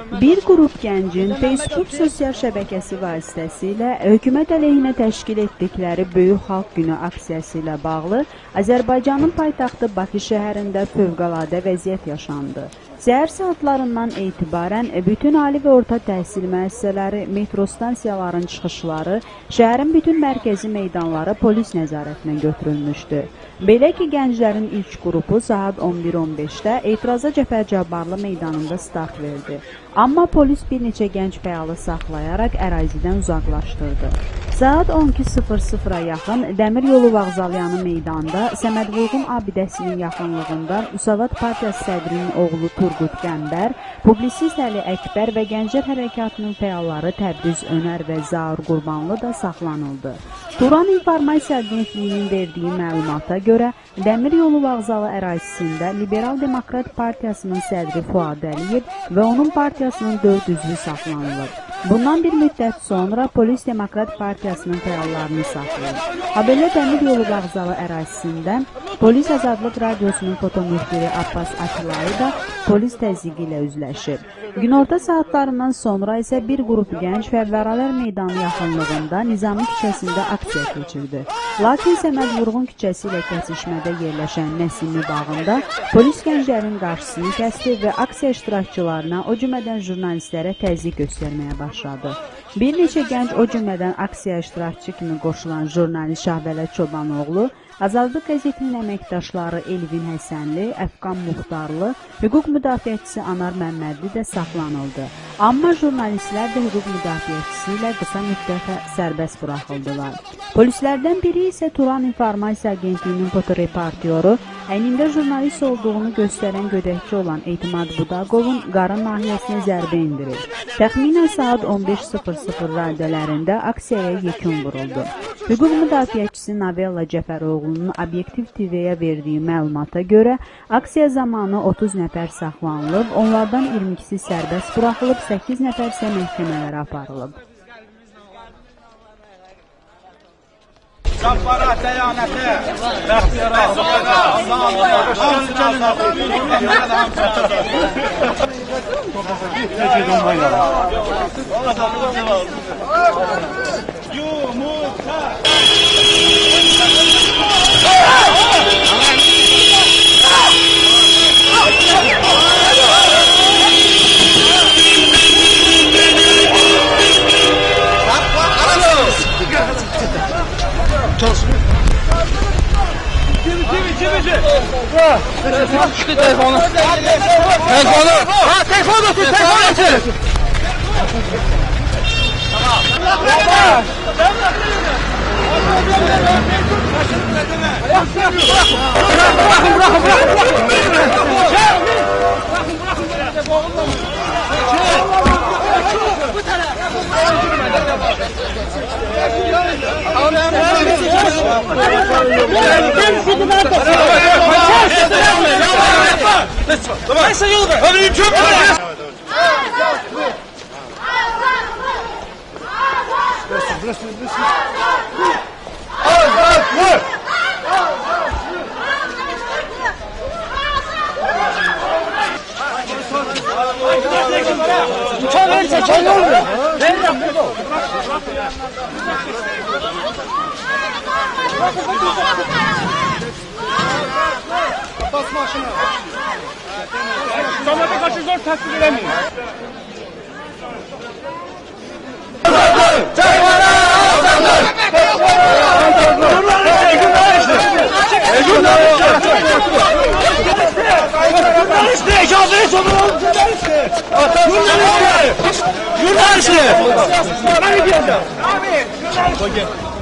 Bir qrup gəncin Facebook sosial şəbəkəsi vasitəsilə hökumət əleyhinə təşkil etdikləri Böyük Xalq Günü aksiyası ilə bağlı Azərbaycanın paytaxtı Bakı şəhərində fövqəladə vəziyyət yaşandı. Səhər saatlarından etibarən bütün ali və orta təhsil müəssisələri, metro stansiyaların çıxışları, şəhərin bütün mərkəzi meydanları polis nəzarətinə götürülmüşdü. Belə ki, gənclərin ilk qrupu saat 11:15-də Etiraza Cəfər Cabbarlı meydanında start verdi. Amma polis bir neçə gənc fəalı saxlayaraq ərazidən uzaqlaşdırdı. Saat 12:00-a yaxın Dəmir Yolu Vağzalyanı meydanda Səməd Vurğun abidəsinin yaxınlığında Müsavat Partiyası sədrinin oğlu Turqut Qəmbər, publisist Əli Əkbər və Gənclər Hərəkatının fəalları Təbriz Önər və Zaur Qurbanlı da saxlanıldı. Turan İnformasiya Agentliyinin verdiyi məlumata görə, Dəmir Yolu Vağzalı ərazisində Liberal Demokrat Partiyasının sədri Fuad Əliyev və onun partiyasının 4 üzvü saxlanılır. Bundan bir müddət sonra Polis Demokrat Partiyasının fəallarını saxlayır. Habelə Dəmir Yolu Vağzalı ərazisində Polis Azadlıq Radiosunun fotomüxbiri Abbas Akilayı da polis təzyiqi ilə üzləşir. Günorta saatlarından sonra isə bir qrup gənc Fəvvəralər meydanı yaxınlığında Nizami küçəsində aksiya keçirdi. Lakin Səməd Vurğun küçəsi ilə kəsişmədə yerləşən Nəsimi bağında polis gənclərin qarşısını kəsdi və aksiya iştirakçılarına, o cümlədən jurnalistlərə təzyiq göstərməyə başladı. Bir neçə gənc, o cümlədən aksiya iştirakçı kimi qoşulan jurnalist Şahbələ Çobanoğlu, Azadlıq qəzetinin əməkdaşları Elvin Həsənli, Əfqan Muxtarlı, hüquq müdafiəçisi Anar Məmmədli də saxlanıldı. Amma jurnalistlər də hüquq müdafiəçisi ilə qısa müddətə sərbəst buraxıldılar. Polislərdən biri isə Turan İnformasiya Agentliyinin fotoreportyoru, əynində jurnalist olduğunu göstərən gödəkçi olan Etimad Budaqovun qarın nahiyəsinə zərbə indirir. Təxminən saat 15:00 radələrində aksiyaya yekun vuruldu. Hüquq müdafiəçisi Navella Cəfəroğlu'nun Obyektiv TV-yə verdiyi məlumata görə, aksiya zamanı 30 nəfər saxlanılıb, onlardan 22-si sərbəst buraxılıb, 8 nəfər isə məhkəmələrə aparılıb. Cabbar'a, təyanətə, bəxtiyara, yumurta. Çıktı telefonu. Telefonu. Ha, telefon otur, telefon otur. Tamam. Neyse yolu ver. Hadi yüküm. Çay yol ver. Bas maşına. Tomata kaçı zor tasdik edemiyor. Çayvara azanlar. Jurnalist ne? Icazı sorun. Jurnalist ne? Ben gidiyorum. Abi.